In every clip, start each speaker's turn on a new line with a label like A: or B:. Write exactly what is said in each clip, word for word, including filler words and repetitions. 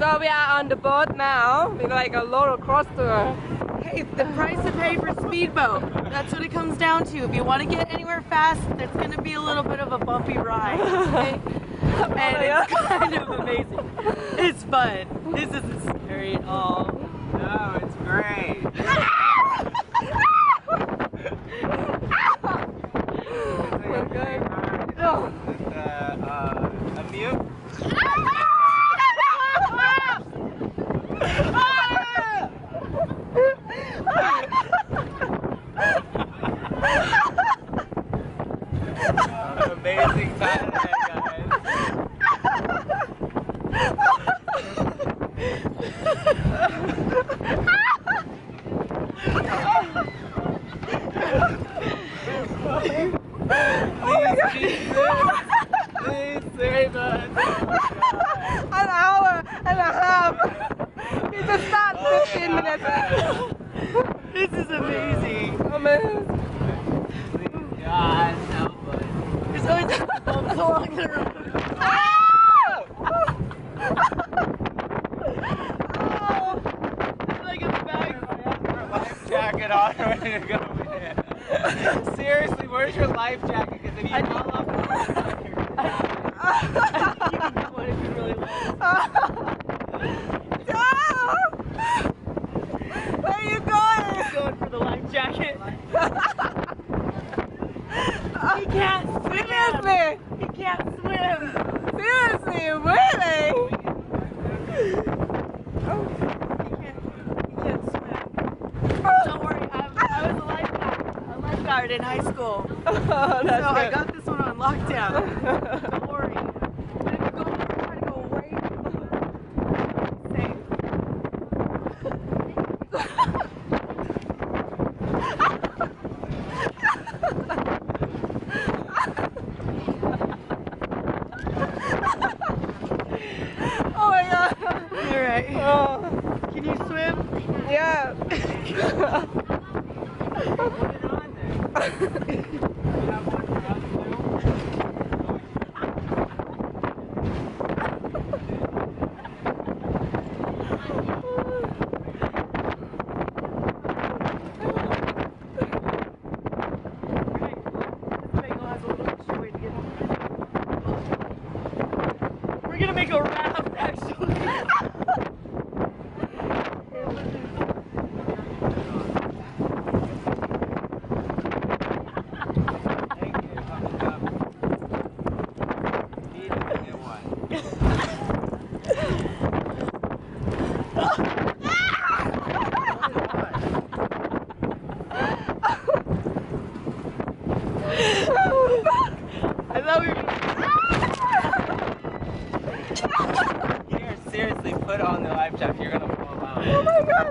A: So we are on the boat now. We're like a roller coaster.
B: Hey, the price to pay for speedboat. That's what it comes down to. If you want to get anywhere fast, it's going to be a little bit of a bumpy ride. Okay? And it's kind of amazing. It's fun. This isn't scary at all.
C: No, it's great.
A: Okay.
C: Oh. With, uh, uh, a mute. Amazing time ahead, guys. Please, Jesus. Please save us.
A: An hour and a half. We just started fifteen minutes.
B: This is amazing.
A: Amazing.
C: Please, God, help us.
B: There's always bumps along the road. It's like a bag.
C: Life jacket on, ready to go in. Seriously, where's your life jacket? Because if you fall off the water,
B: You can get one if you really want.
A: Where are you going?
B: He's going for the life jacket. He can't swim.
A: Seriously?
B: He can't swim.
A: Seriously, really?
B: He can't, he can't swim. Don't worry, I, I was a lifeguard, a lifeguard in high school.
A: Oh, that's
B: So I
A: good.
B: got this one on lockdown. Don't worry. But if you go, try to go away, safe.
A: Oh my god.
B: All right.
A: Oh,
B: Can you swim?
A: yeah.
B: We're gonna make a raft, actually. I thought we were
C: Here, seriously, put on the life jacket. You're gonna fall out.
A: Oh my god.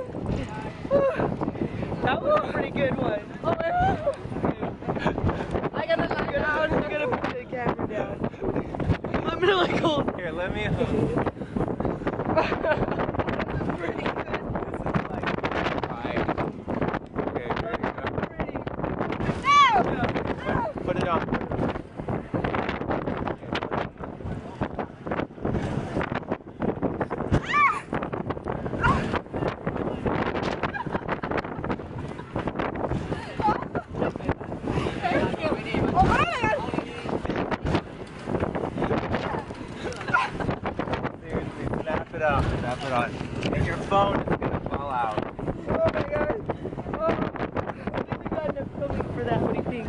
B: That was a pretty good one.
A: Oh my god. I gotta lie down.
B: I'm gonna put the camera down. I'm gonna like hold.
C: Here, let me hold.
B: Pretty good.
C: This is like fine. Okay, ready to go. Put it on. Seriously, snap it up, snap it on. And your phone is gonna fall out.
A: Oh my god. Oh.
B: I think we got enough filming for that. What do you think?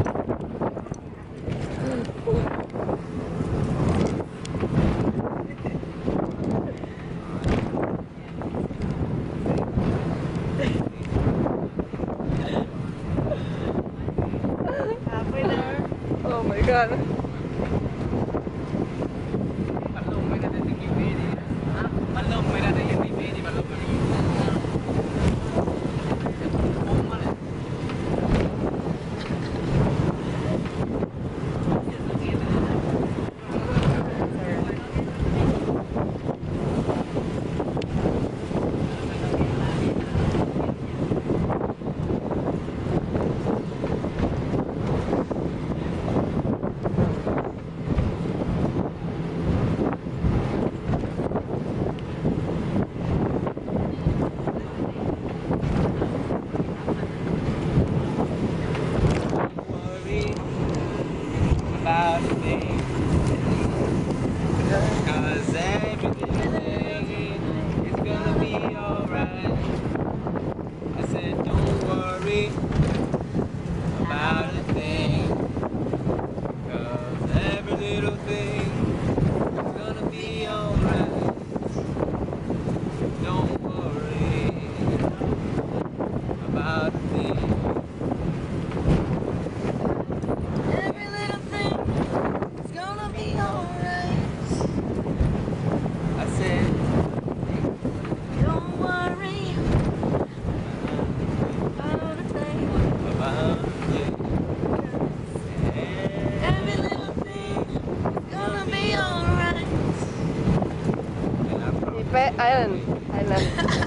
B: Halfway there.
A: Oh my god.
C: everything. Cause everything is gonna be alright. I said, don't worry about a thing. Cause every little thing is gonna be alright. Don't worry about a thing.
B: Every little thing is gonna be alright.
C: I said,
B: Don't worry about a thing.
C: about a thing.
B: Every little thing is gonna be alright.
C: And I promise
A: Lipe Island. Island.